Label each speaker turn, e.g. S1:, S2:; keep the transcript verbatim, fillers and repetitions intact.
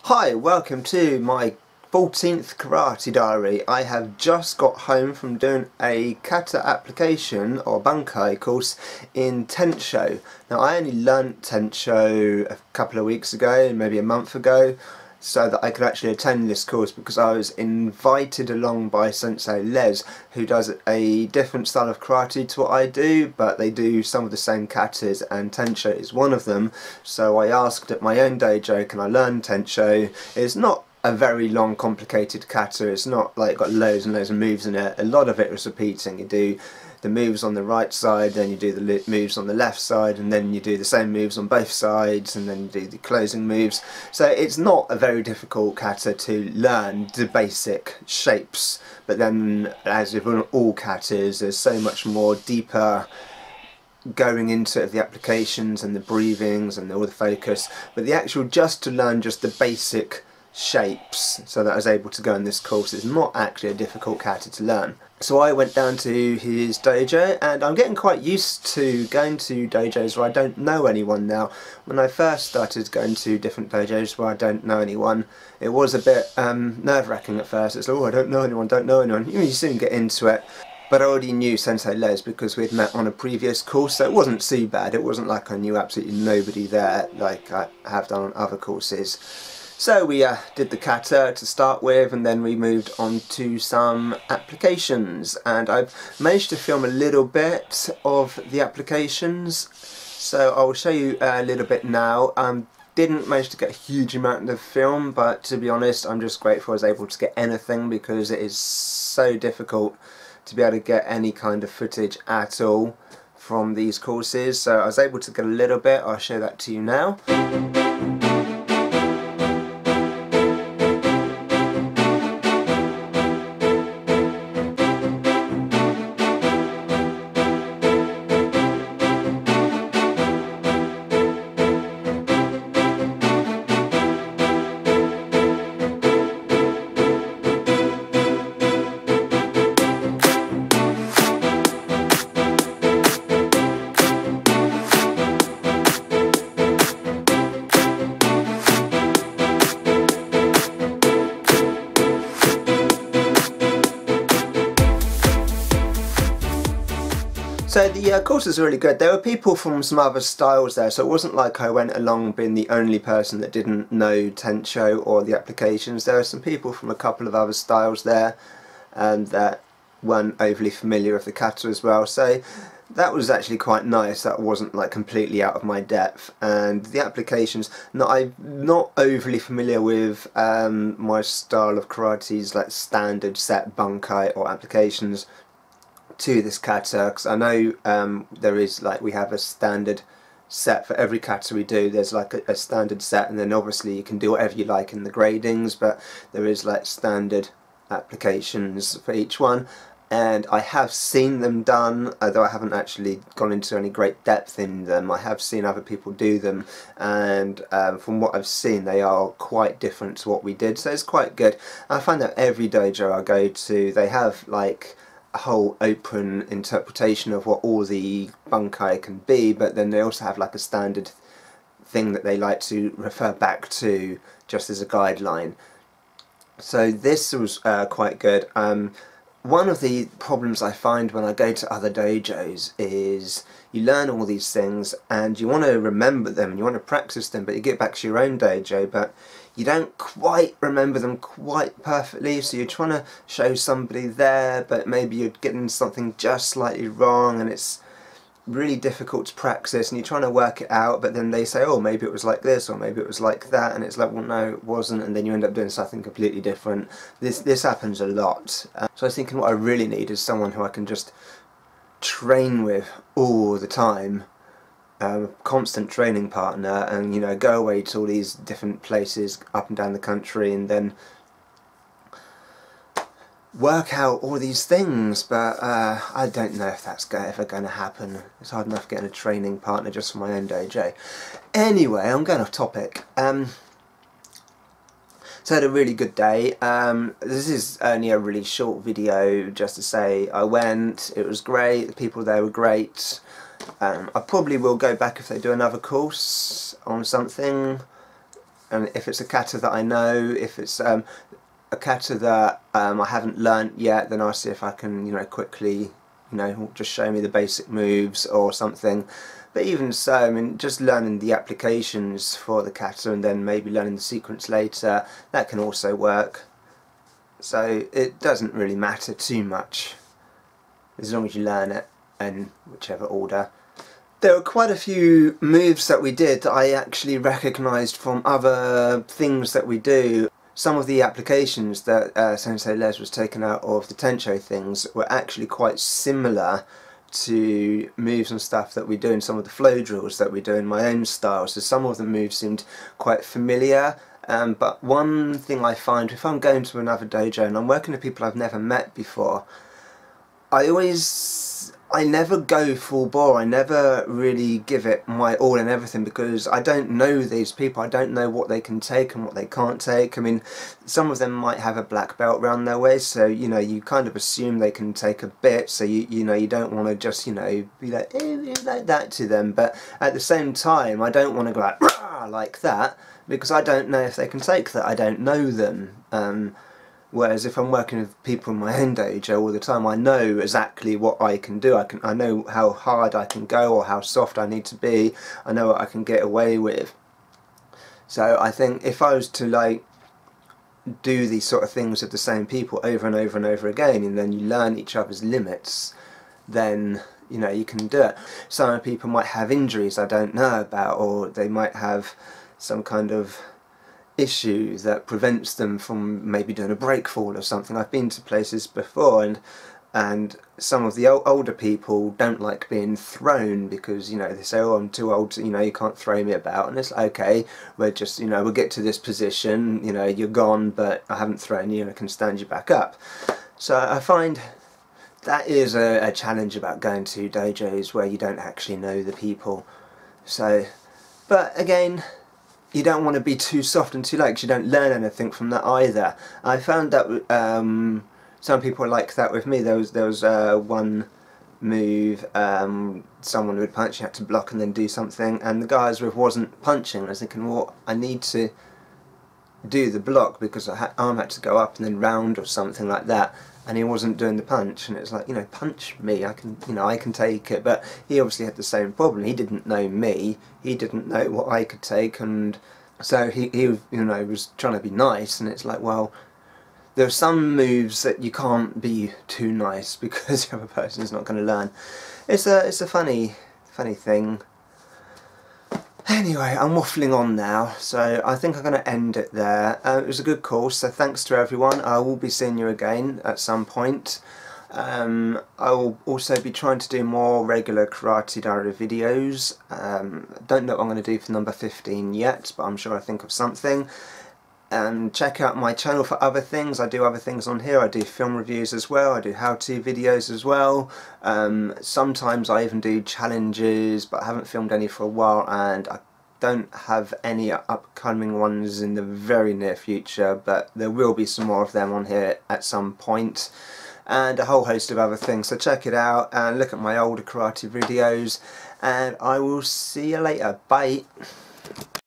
S1: Hi, welcome to my fourteenth karate diary. I have just got home from doing a kata application or bunkai course in Tensho. Now I only learnt Tensho a couple of weeks ago, maybe a month ago, so that I could actually attend this course because I was invited along by Sensei Les, who does a different style of karate to what I do, but they do some of the same katas and Tensho is one of them. So I asked at my own dojo, can I learn Tensho? It's not a very long complicated kata, it's not like got loads and loads of moves in it. A lot of it was repeating. You do the moves on the right side, then you do the moves on the left side, and then you do the same moves on both sides, and then you do the closing moves. So it's not a very difficult kata to learn the basic shapes, but then as with all katas there's so much more deeper going into the applications and the breathings and all the focus, but the actual just to learn just the basic shapes so that I was able to go in this course is not actually a difficult kata to learn. So I went down to his dojo and I'm getting quite used to going to dojos where I don't know anyone now. When I first started going to different dojos where I don't know anyone, it was a bit um, nerve-wracking at first. It's like, oh, I don't know anyone, don't know anyone. You soon get into it. But I already knew Sensei Les because we'd met on a previous course, so it wasn't too bad. It wasn't like I knew absolutely nobody there like I have done on other courses. So we uh, did the kata to start with, and then we moved on to some applications, and I've managed to film a little bit of the applications, so I will show you a little bit now. Um, didn't manage to get a huge amount of film, but to be honest I'm just grateful I was able to get anything because it is so difficult to be able to get any kind of footage at all from these courses. So I was able to get a little bit. I'll show that to you now. So the uh, course was really good. There were people from some other styles there, so it wasn't like I went along being the only person that didn't know Tensho or the applications. There were some people from a couple of other styles there and that weren't overly familiar with the kata as well. So that was actually quite nice. That wasn't like completely out of my depth. And the applications, not, I'm not overly familiar with um, my style of karate's like standard set bunkai or applications to this kata, because I know um, there is like we have a standard set for every kata we do. There's like a, a standard set, and then obviously you can do whatever you like in the gradings, but there is like standard applications for each one, and I have seen them done, although I haven't actually gone into any great depth in them. I have seen other people do them, and um, from what I've seen they are quite different to what we did, so it's quite good. I find that every dojo I go to they have like a whole open interpretation of what all the bunkai can be, but then they also have like a standard thing that they like to refer back to just as a guideline. So this was uh, quite good. Um, one of the problems I find when I go to other dojos is you learn all these things and you want to remember them and you want to practice them, but you get back to your own dojo but you don't quite remember them quite perfectly, so you're trying to show somebody there but maybe you're getting something just slightly wrong and it's really difficult to practice and you're trying to work it out, but then they say, oh, maybe it was like this or maybe it was like that, and it's like, well, no, it wasn't, and then you end up doing something completely different. This this happens a lot. Uh, so I was thinking what I really need is someone who I can just train with all the time, a um, constant training partner, and you know, go away to all these different places up and down the country and then work out all these things, but uh, I don't know if that's ever going to happen. It's hard enough getting a training partner just for my own dojo. Anyway, I'm going off topic. Um, so I had a really good day. Um, this is only a really short video just to say I went, it was great, the people there were great. Um, I probably will go back if they do another course on something. and if it's a kata that I know, if it's um, a kata that um, I haven't learnt yet, then I'll see if I can, you know, quickly, you know, just show me the basic moves or something. But even so, I mean, just learning the applications for the kata and then maybe learning the sequence later, that can also work. So it doesn't really matter too much, as long as you learn it in whichever order. There were quite a few moves that we did that I actually recognised from other things that we do. Some of the applications that uh, Sensei Les was taking out of the Tensho things were actually quite similar to moves and stuff that we do in some of the flow drills that we do in my own style. So some of the moves seemed quite familiar, um, but one thing I find, if I'm going to another dojo and I'm working with people I've never met before, I always, I never go full bore. I never really give it my all and everything, because I don't know these people. I don't know what they can take and what they can't take. I mean, some of them might have a black belt around their waist, so, you know, you kind of assume they can take a bit, so you, you know, you don't want to just, you know, be like, eh, like that to them. But at the same time, I don't want to go like, rah, like that, because I don't know if they can take that. I don't know them. Um, Whereas if I'm working with people in my own dojo all the time, I know exactly what I can do. I can, I know how hard I can go or how soft I need to be. I know what I can get away with. So I think if I was to like do these sort of things with the same people over and over and over again, and then you learn each other's limits, then, you know, you can do it. Some people might have injuries I don't know about, or they might have some kind of issue that prevents them from maybe doing a break fall or something. I've been to places before, and and some of the older people don't like being thrown because, you know, they say, oh, I'm too old to, you know, you can't throw me about. And it's like, okay, we're just, you know, we'll get to this position, you know, you're gone, but I haven't thrown you and I can stand you back up. So I find that is a, a challenge about going to dojos where you don't actually know the people. So, but again, you don't want to be too soft and too light, because you don't learn anything from that either. I found that um, some people like that with me. There was there was uh, one move, um, someone would punch, you had to block and then do something, and the guy I was with wasn't punching. I was thinking, well, I need to do the block because I arm had to go up and then round or something like that, and he wasn't doing the punch, and it's like, you know, punch me, I can, you know, I can take it. But he obviously had the same problem. He didn't know me, he didn't know what I could take, and so he, he you know, was trying to be nice, and it's like, well, there are some moves that you can't be too nice because the other person's not going to learn. It's a, it's a funny, funny thing. Anyway, I'm waffling on now, so I think I'm going to end it there. Uh, it was a good course, so thanks to everyone. I will be seeing you again at some point. Um, I will also be trying to do more regular Karate Diary videos. Um, don't know what I'm going to do for number fifteen yet, but I'm sure I'll think of something. Um, check out my channel for other things. I do other things on here. I do film reviews as well. I do how-to videos as well. Um, sometimes I even do challenges, but I haven't filmed any for a while, and I don't have any upcoming ones in the very near future, but there will be some more of them on here at some point, and a whole host of other things. So check it out and look at my older karate videos, and I will see you later. Bye.